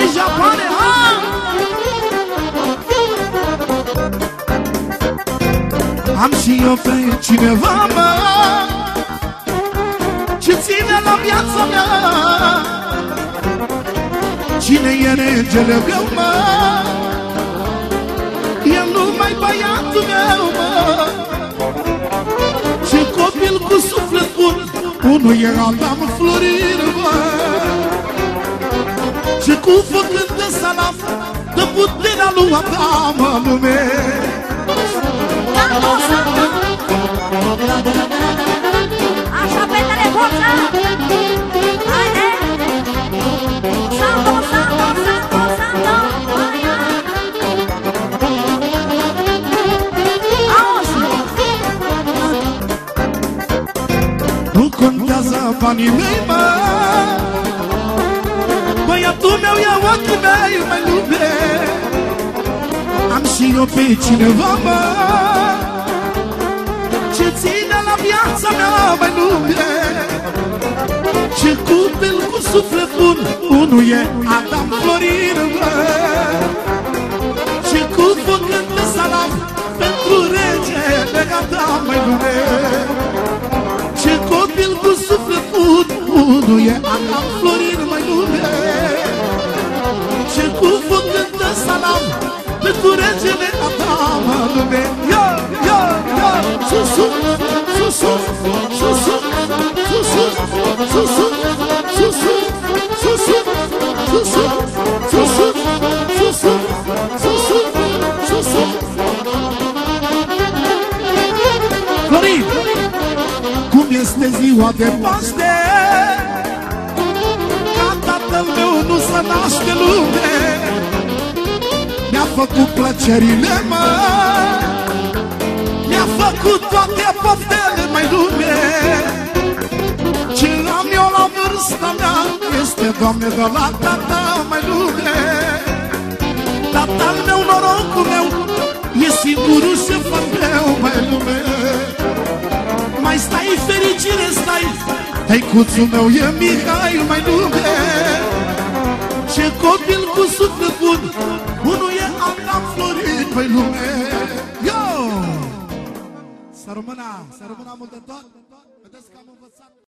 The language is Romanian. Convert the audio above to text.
Hai, Japone, hai! Am și eu pe cineva, mă, ce ține la viața mea. Cine e regele meu, mă? E numai băiatul meu, mă. Ce copil cu suflet bun, unul e Adam Florin, mă. Ce cu făcând de salaf, de puterea lui Adam în lume. Așa, fetele, forța! Haide! Santo, santo, santo, santo! Auzi! Nu contează banii mei, mă. Băiatul meu e ochii mei, mai lume. Am și eu pe cineva, mă, ce ține la viața mea, mai lume. Ce copil cu suflet bun, unul e Adam Florin, mă. Ce cu făcând de salam pentru regele Adam, mai lume. Ce copil cu suflet bun, unul e Adam Florin, mai lume. Ce cu făcând de salam pentru regele Adam în lume. Ia, ia, ia, sus, sus, sus, sus, sus, sus, sus, sus, sus, sus, sus, sus, sus, sus, sus, sus, sus, sus. Florin, cum este ziua de Paște, ca tatăl meu nu se naște lume. Mi-a făcut plăcerile, mă, mi-a făcut toate poftele, mai lume. Ce am eu la vârsta mea este, Doamne, de la tata, mai lume. Tatăl meu, norocul meu, e singurul șeful meu, mai lume. Mai stai fericire, stai, tăicuțul meu e Mihai, mai lume. Ce copil cu suflet bun, unul e Adam Florin, pe lume. Yo! Să rămână mult de tot. Vedeți că am învățat.